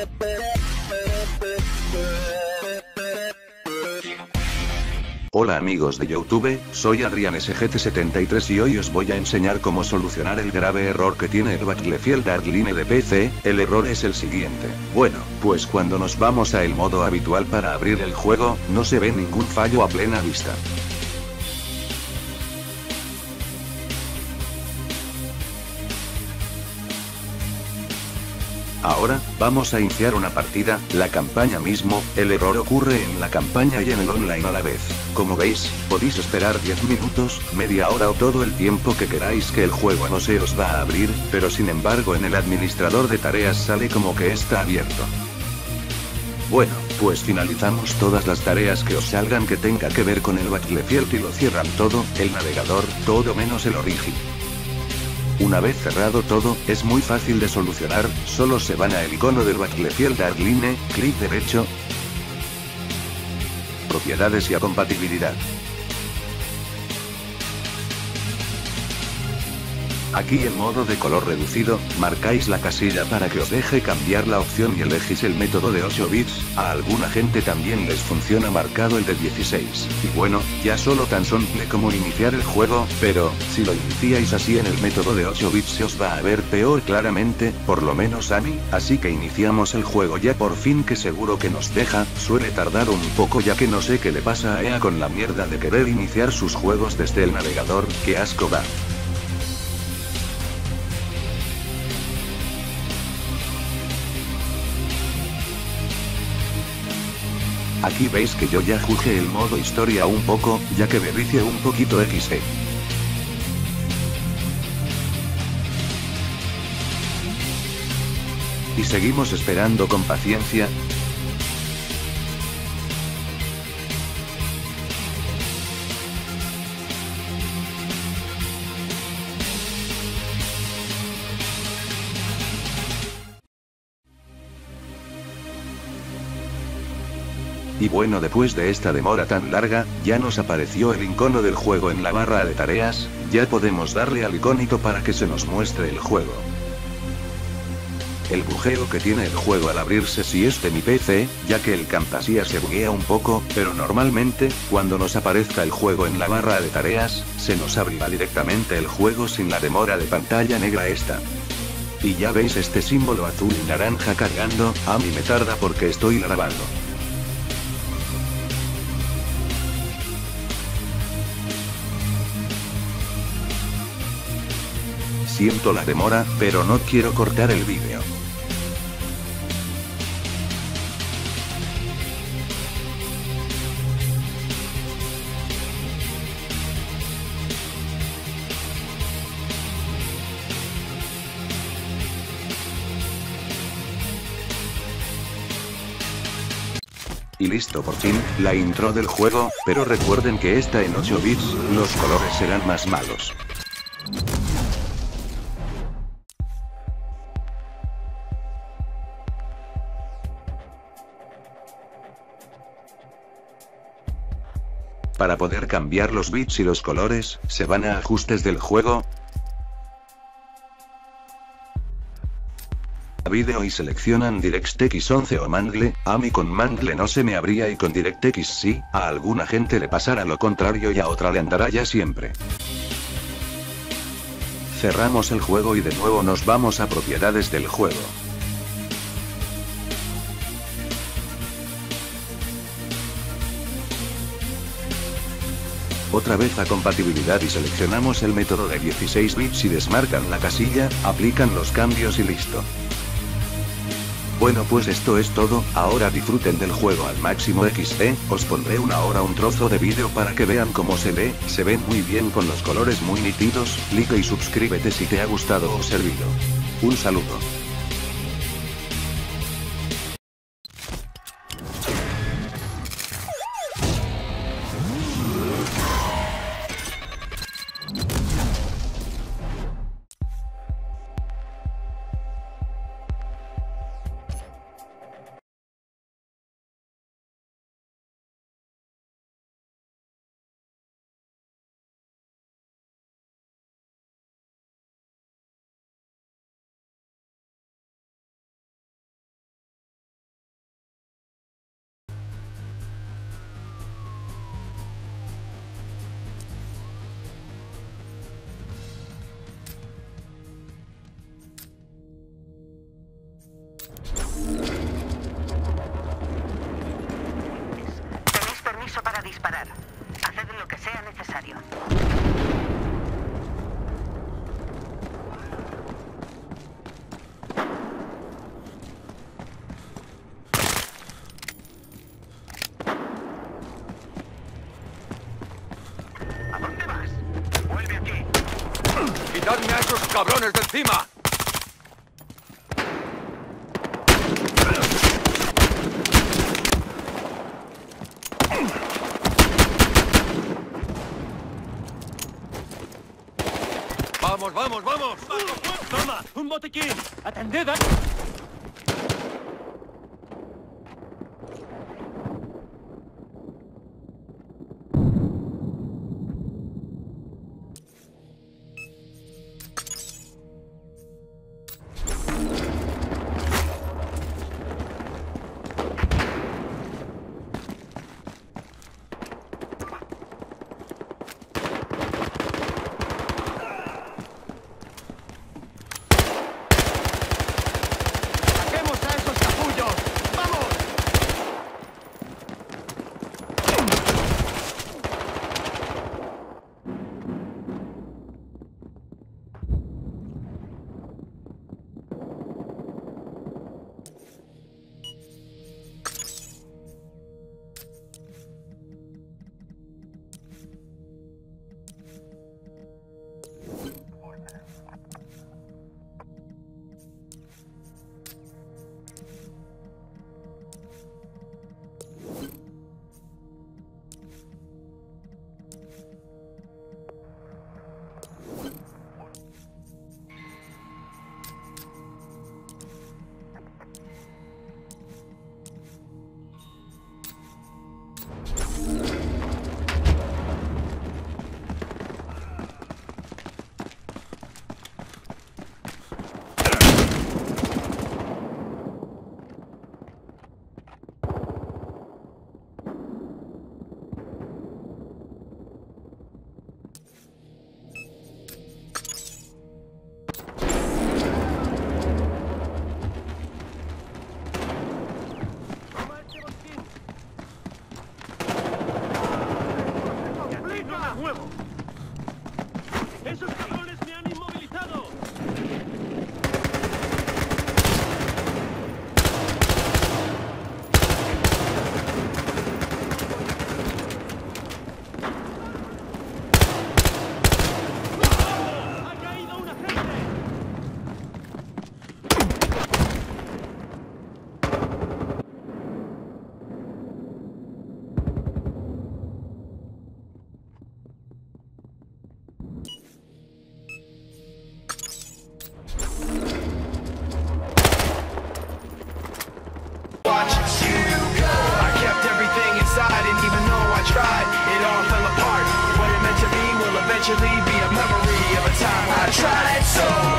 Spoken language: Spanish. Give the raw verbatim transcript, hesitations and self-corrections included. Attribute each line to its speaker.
Speaker 1: Hola amigos de YouTube, soy Adrian S G T setenta y tres y hoy os voy a enseñar cómo solucionar el grave error que tiene el Battlefield Hardline de P C. El error es el siguiente. Bueno, pues cuando nos vamos a el modo habitual para abrir el juego, no se ve ningún fallo a plena vista. Ahora, vamos a iniciar una partida, la campaña mismo. El error ocurre en la campaña y en el online a la vez. Como veis, podéis esperar diez minutos, media hora o todo el tiempo que queráis que el juego no se os va a abrir, pero sin embargo en el administrador de tareas sale como que está abierto. Bueno, pues finalizamos todas las tareas que os salgan que tenga que ver con el Battlefield y lo cierran todo, el navegador, todo menos el origin. Una vez cerrado todo, es muy fácil de solucionar, solo se van a el icono del Battlefield Hardline, clic derecho, propiedades y a compatibilidad. Aquí en modo de color reducido, marcáis la casilla para que os deje cambiar la opción y elegís el método de ocho bits, a alguna gente también les funciona marcado el de dieciséis, y bueno, ya solo tan simple como iniciar el juego, pero, si lo iniciáis así en el método de ocho bits se os va a ver peor claramente, por lo menos a mí, así que iniciamos el juego ya por fin que seguro que nos deja, suele tardar un poco ya que no sé qué le pasa a E A con la mierda de querer iniciar sus juegos desde el navegador, que asco da. Aquí veis que yo ya jugué el modo historia un poco, ya que me vicié un poquito equis de. Y seguimos esperando con paciencia. Y bueno, después de esta demora tan larga, ya nos apareció el icono del juego en la barra de tareas, ya podemos darle al iconito para que se nos muestre el juego. El bujeo que tiene el juego al abrirse si es de mi P C, ya que el Camtasia se buguea un poco, pero normalmente, cuando nos aparezca el juego en la barra de tareas, se nos abrirá directamente el juego sin la demora de pantalla negra esta. Y ya veis este símbolo azul y naranja cargando, a mí me tarda porque estoy grabando. Siento la demora, pero no quiero cortar el vídeo. Y listo por fin, la intro del juego, pero recuerden que está en ocho bits, los colores serán más malos. Para poder cambiar los bits y los colores, se van a ajustes del juego, a vídeo y seleccionan DirectX once o Mangle. A mí con Mangle no se me abría y con DirectX sí, a alguna gente le pasará lo contrario y a otra le andará ya siempre. Cerramos el juego y de nuevo nos vamos a propiedades del juego. Otra vez a compatibilidad y seleccionamos el método de dieciséis bits y desmarcan la casilla, aplican los cambios y listo. Bueno, pues esto es todo, ahora disfruten del juego al máximo equis de, os pondré una hora un trozo de vídeo para que vean cómo se ve, se ve muy bien con los colores muy nítidos. Like y suscríbete si te ha gustado o servido. Un saludo.
Speaker 2: disparar. Haced lo que sea necesario.
Speaker 3: ¿A dónde vas? Vuelve aquí.
Speaker 4: ¡Quitadme a esos cabrones de encima! ¡Vamos, vamos, vamos!
Speaker 5: ¡Toma! ¡Un botiquín! ¡Atended a... ¡Esos cabrones me han inmovilizado! ¡Ha caído un agente!
Speaker 6: Eventually be a memory of a time I tried so